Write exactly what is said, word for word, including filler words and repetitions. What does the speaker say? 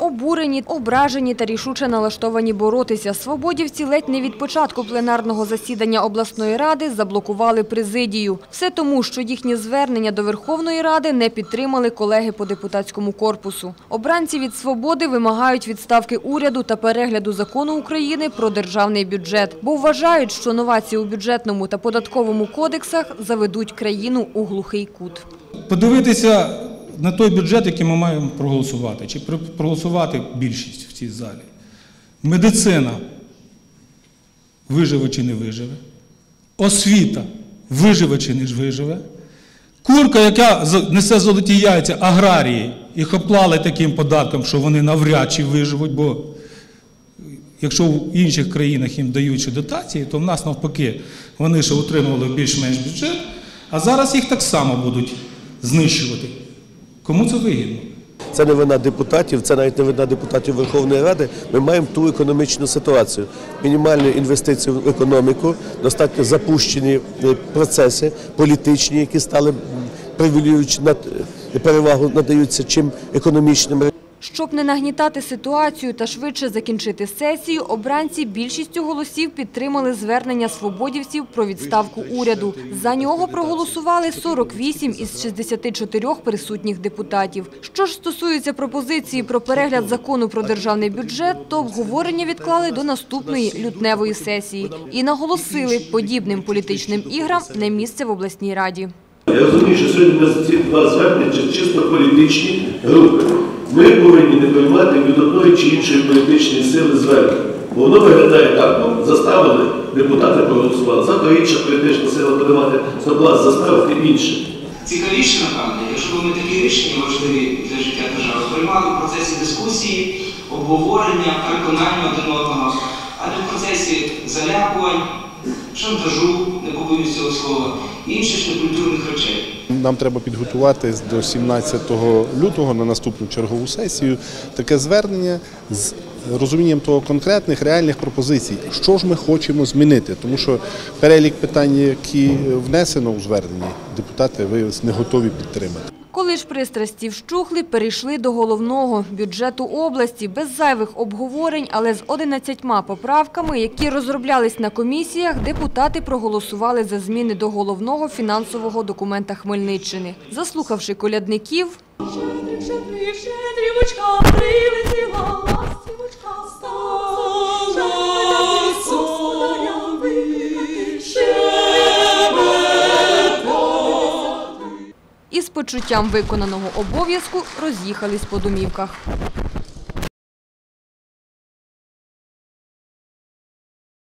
Обурені, ображені та рішуче налаштовані боротися. Свободівці ледь не від початку пленарного засідання обласної ради заблокували президію. Все тому, що їхнє звернення до Верховної Ради не підтримали колеги по депутатському корпусу. Обранці від «Свободи» вимагають відставки уряду та перегляду закону України про державний бюджет, бо вважають, що новації у бюджетному та податковому кодексах заведуть країну у глухий кут. Подивитися на той бюджет, який ми маємо проголосувати, чи проголосувати більшість в цій залі. Медицина виживе чи не виживе, освіта виживе чи не виживе, курка, яка несе золоті яйця, аграрії, їх оплали таким податком, що вони навряд чи виживуть, бо якщо в інших країнах їм дають ще дотації, то в нас навпаки вони ще отримували більш-менш бюджет, а зараз їх так само будуть знищувати. Кому це вигідно? Це не вина депутатів, це навіть не вина депутатів Верховної Ради. Ми маємо ту економічну ситуацію. Мінімальні інвестиції в економіку, достатньо запущені процеси політичні, які стали привілеюючи, перевагу надаються чим економічним. Щоб не нагнітати ситуацію та швидше закінчити сесію, обранці більшістю голосів підтримали звернення свободівців про відставку уряду. За нього проголосували сорок вісім із шістдесяти чотирьох присутніх депутатів. Що ж стосується пропозиції про перегляд закону про державний бюджет, то обговорення відклали до наступної лютневої сесії і наголосили, подібним політичним іграм не місце в обласній раді. Я розумію, що сьогодні у нас ці два звернення чисто політичні групи. Ми повинні не приймати від одної чи іншої політичної сили звернення. Бо воно виглядає так, ну, заставили, депутати проголосували, завтра інша політична сила буде мати соблазн заставити інше. Цікавіше, напевно, якщо б ми такі рішення важливі для життя держави приймали в процесі дискусії, обговорення, переконання один одного, а не в процесі залякувань, шантажу, не побоюсь цього слова, інших некультурних речей. Нам треба підготувати до сімнадцятого лютого на наступну чергову сесію таке звернення з розумінням того конкретних, реальних пропозицій, що ж ми хочемо змінити. Тому що перелік питань, які внесено у зверненні, депутати виявилися не готові підтримати. Коли ж пристрасті вщухли, перейшли до головного – бюджету області, без зайвих обговорень, але з одинадцятьма поправками, які розроблялись на комісіях, депутати проголосували за зміни до головного фінансового документа Хмельниччини. Заслухавши колядників, і з почуттям виконаного обов'язку роз'їхались по домівках.